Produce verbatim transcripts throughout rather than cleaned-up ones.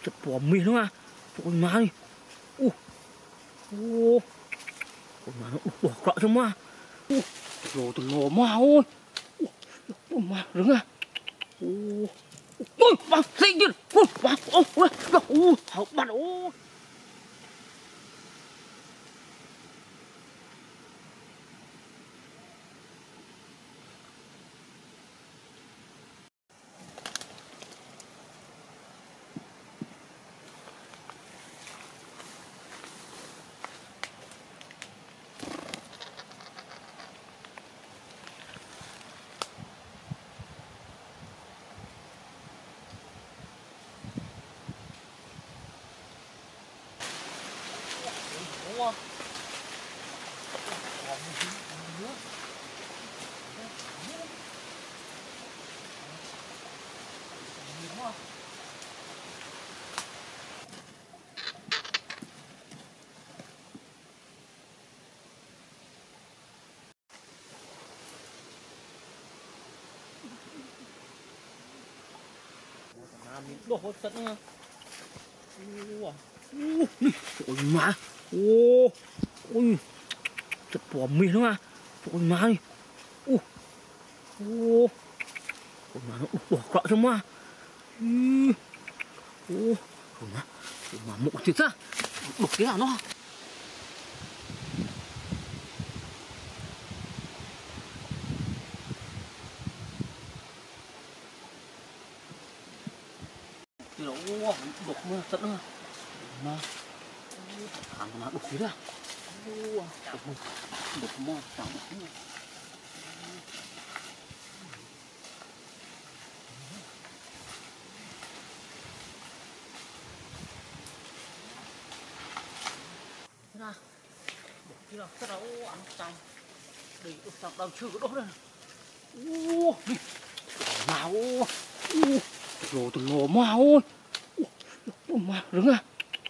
chật bỏ mì nữa mà. Ôi má đi. Ô. Ô. Ôi má nó bỏ cọ cho má. Ô. Rồi từ lò má ôi. Ôi má đứng à. Ô. Ôi má xinh chứ. Ôi má. Ôi. Ôi. Ôi. Hậu bắt ôi. Wow. Đồ hốt sẵn nha. Ôi má. Ô. Ôi. Chật bỏ mì nữa mà. Ôi má đi. Ô. Ô. Ôi má nó bỏ cọ cho má. Ô. Ôi má. Ôi má mộ thiệt ra. Đục cái nào nó. Nó đục mà sẵn nữa. Mà. Thằng nó đục cái ra. Đục mà. Đục mà. Chẳng đục mà. Thế nào. Đục cái nào. Rất là ô ăn chanh. Đây đục chọc đau chưa có đốt đây. Ô. Đi. Nào ô. Ô. Rồi từ lò mà ôi. Ôi má đứng à.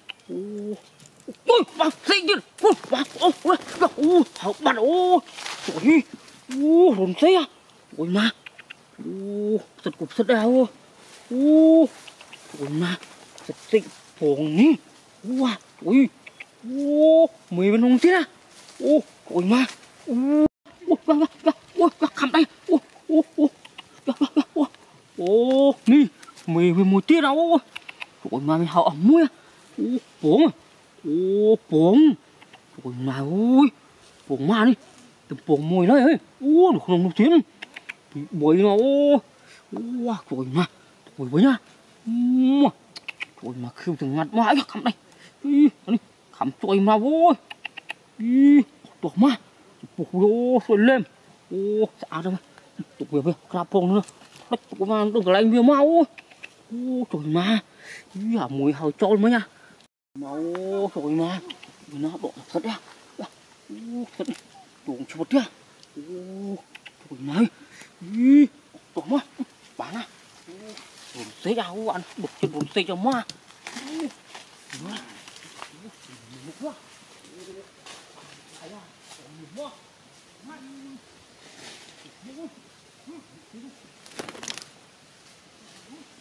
Ôi má xinh chứ. Ôi má. Ôi. Ôi. Ôi. Hậu bắt ôi. Ôi. Ôi hồn xe. Ôi má. Ôi. Giật cục sật đào ôi. Ôi. Ôi má. Giật xinh. Phồng ní. Ôi. Ôi. Ôi. Mười bên hông chết à. Ôi. Ôi má. Ôi. Ôi. Ôi. Ôi. Ôi. Khăm tay. Ôi. Ôi. Ôi. Ôi. Ôi. Ní. Mười với mùi tiết nào ôi. Ôi má mày hậu ẩm mũi à. Ôi. Bóng à. Ôi. Bóng. Ôi má ôi. Bóng má đi. Tầm bóng mùi này ơi. Ôi. Được không được tiếng. Bị bối nào ôi. Ôi. Ôi má. Ôi bối nhá. Ôi má khiêu từng ngặt mãi. Khăm đây. Đi. Khăm trôi má ôi. Đi. Đổ má. Bục vô. Rồi lên. Ôi. Xả ra mà. Tục về về. Crap bóng nữa. Bắt tục mà đừng có lạnh về mau. Ôi trời má. Ý à mùi hào trôn mới nha. Mau trời má. Nó đổ thật ra. Ôi thật đi. Đổ chuột ra. Ôi trời má. Ý. Đổ má. Bán à. Đồn xế áo ăn. Đục trên đồn xế cho má. Ôi. Má. Ôi. Má. Má.